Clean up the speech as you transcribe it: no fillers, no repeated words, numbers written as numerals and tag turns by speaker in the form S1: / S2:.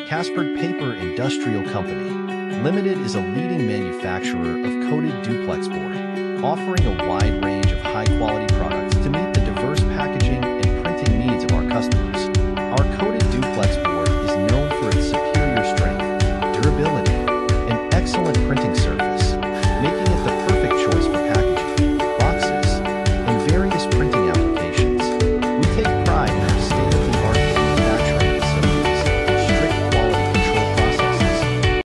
S1: Casperg Paper Industrial Company Limited is a leading manufacturer of coated duplex board, offering a wide range